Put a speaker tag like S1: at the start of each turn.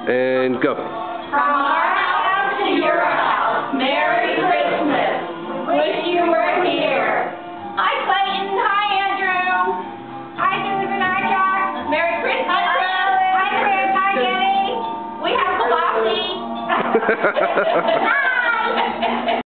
S1: And go.
S2: From our house to your house, Merry Christmas. Wish you were here. Hi, Clayton. Hi, Andrew. Hi, Susan. Hi, Jack. Merry Christmas. Hi, Chris. Hi, Jenny. We have Colossi. Hi.